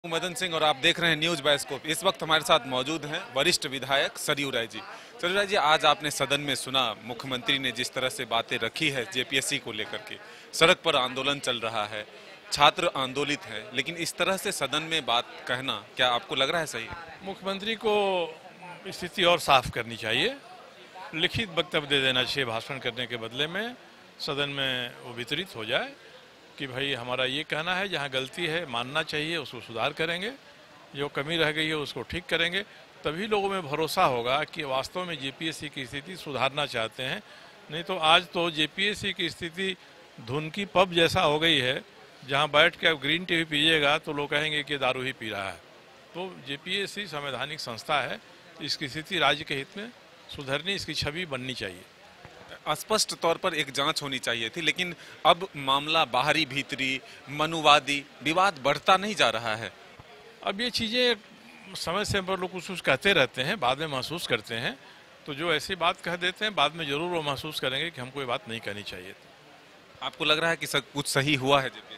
मदन सिंह और आप देख रहे हैं न्यूज बायोस्कोप। इस वक्त हमारे साथ मौजूद हैं वरिष्ठ विधायक सरयू राय जी। सरयू राय जी, आज आपने सदन में सुना मुख्यमंत्री ने जिस तरह से बातें रखी है जेपीएससी को लेकर के, सड़क पर आंदोलन चल रहा है, छात्र आंदोलित है, लेकिन इस तरह से सदन में बात कहना क्या आपको लग रहा है सही? मुख्यमंत्री को स्थिति और साफ करनी चाहिए, लिखित वक्तव्य दे देना चाहिए भाषण करने के बदले में, सदन में वो वितरित हो जाए कि भाई हमारा ये कहना है, जहाँ गलती है मानना चाहिए, उसको सुधार करेंगे, जो कमी रह गई है उसको ठीक करेंगे। तभी लोगों में भरोसा होगा कि वास्तव में जेपीएससी की स्थिति सुधारना चाहते हैं। नहीं तो आज तो जेपीएससी की स्थिति धुन की पब जैसा हो गई है, जहाँ बैठ के आप ग्रीन टी भी पीजिएगा तो लोग कहेंगे कि दारू ही पी रहा है। तो जेपीएससी संवैधानिक संस्था है, इसकी स्थिति राज्य के हित में सुधरनी, इसकी छवि बननी चाहिए। स्पष्ट तौर पर एक जांच होनी चाहिए थी, लेकिन अब मामला बाहरी भीतरी मनुवादी विवाद बढ़ता नहीं जा रहा है। अब ये चीज़ें समय से पर लोग कुछ कहते रहते हैं, बाद में महसूस करते हैं। तो जो ऐसी बात कह देते हैं, बाद में जरूर वो महसूस करेंगे कि हमको ये बात नहीं कहनी चाहिए। आपको लग रहा है कि सब कुछ सही हुआ है जेपीएससी?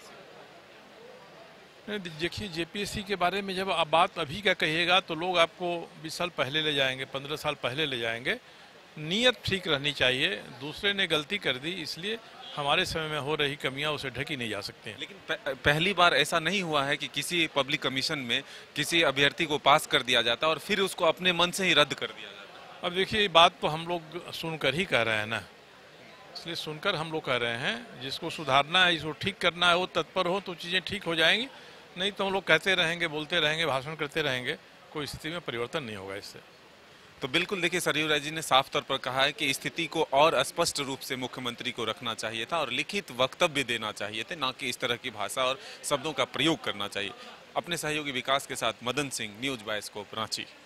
देखिए, जेपीएससी के बारे में जब आप बात अभी का कहिएगा तो लोग आपको 20 साल पहले ले जाएंगे, 15 साल पहले ले जाएंगे। नीयत ठीक रहनी चाहिए। दूसरे ने गलती कर दी, इसलिए हमारे समय में हो रही कमियां उसे ढकी नहीं जा सकती हैं। लेकिन पहली बार ऐसा नहीं हुआ है कि किसी पब्लिक कमीशन में किसी अभ्यर्थी को पास कर दिया जाता और फिर उसको अपने मन से ही रद्द कर दिया जाता। अब देखिए, ये बात तो हम लोग सुनकर ही कह रहे हैं ना, इसलिए सुनकर हम लोग कह रहे हैं। जिसको सुधारना है, जिसको ठीक करना है, वो तत्पर हो तो चीज़ें ठीक हो जाएंगी। नहीं तो हम लोग कहते रहेंगे, बोलते रहेंगे, भाषण करते रहेंगे, कोई स्थिति में परिवर्तन नहीं होगा इससे। तो बिल्कुल देखिए, सरयू राय जी ने साफ तौर पर कहा है कि स्थिति को और स्पष्ट रूप से मुख्यमंत्री को रखना चाहिए था और लिखित वक्तव्य देना चाहिए थे, ना कि इस तरह की भाषा और शब्दों का प्रयोग करना चाहिए। अपने सहयोगी विकास के साथ मदन सिंह, न्यूज बायोस्कोप, रांची।